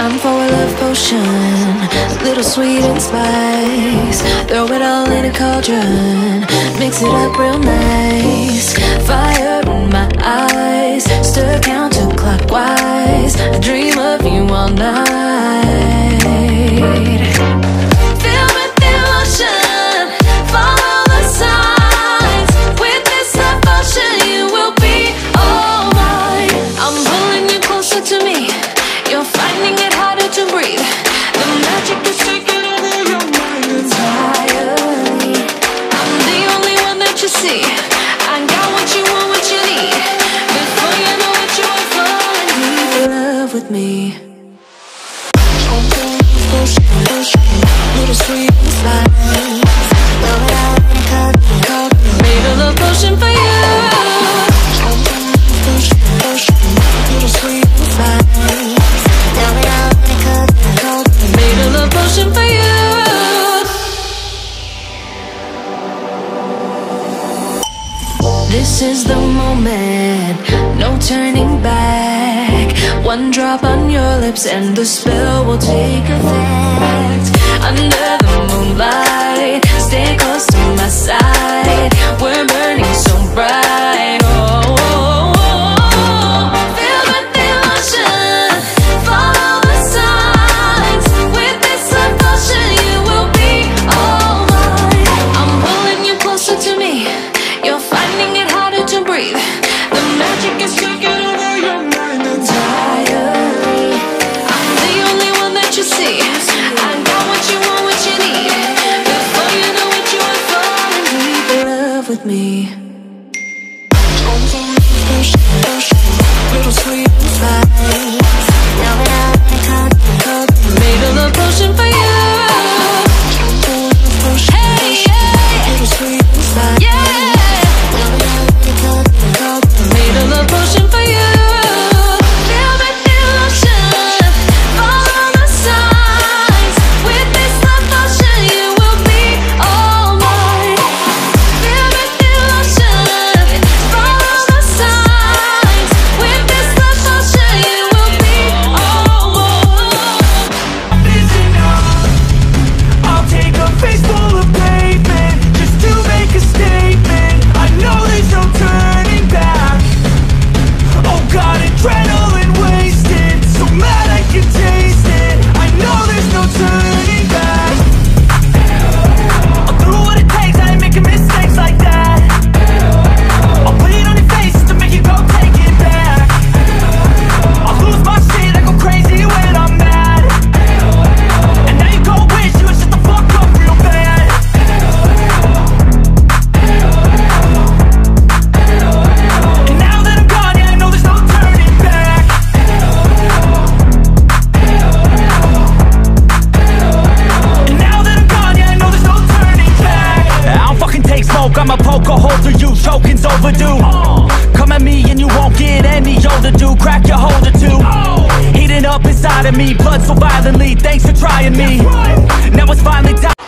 Time for a love potion, a little sweet and spice. Throw it all in a cauldron, mix it up real nice. Fire in my eyes, stir counterclockwise. I dream of you all night. Feel with emotion, follow the signs. With this devotion, you will be all mine. I'm pulling you closer to me. You're finding it harder to breathe. The magic is taking over your mind entirely. I'm the only one that you see. I got what you want, what you need. Before you know it, you are falling deep in love with me. Little sweet and spice. Throw it out in a cup. Made a love potion for you. Little sweet and spice. Made a love potion for you. This is the moment, no turning back. One drop on your lips and the spell will take effect. Under the moonlight, stay close to my side. We're burning so bright. Oh, oh, oh, oh. Feel the emotion, follow the signs. With this devotion, you will be all mine. I'm pulling you closer to me. You're finding it harder to breathe. The magic is taking over your mind entirely. I'm the only one that you see. I got what you want, what you need. Before you know it, you are falling deep in love with me. Little sweet and spice. Now it out in a cup. Made a love potion for you. Hey, yeah. Little sweet and spice. Yeah. Made a love potion for you. Feel the emotion, follow the signs. With this love potion, you will be all mine. Feel the emotion, follow the signs. With this love potion, you will be all mine. Is enough. I'll take a face full of pavement just to make a statement. I know there's no turning back. Oh God, adrenaline wasted, so mad I can taste it. I know there's no turning back. I'll do what it takes, I ain't making mistakes like that. I'll put it on your face just to make you go take it back. I'll lose my shit, I go crazy when I'm mad. And now you go wish you would shut the fuck up real bad. And now that I'm gone, yeah, I know there's no turning back. And now that I'm gone, yeah, I know there's no turning back. I don't fucking take smoke, I'ma poke a hole through you. Choking's overdue. Come at me and you won't get any older, dude. Crack your holder too. Heating up inside of me, blood so violently. Thanks for trying me. Now it's finally time.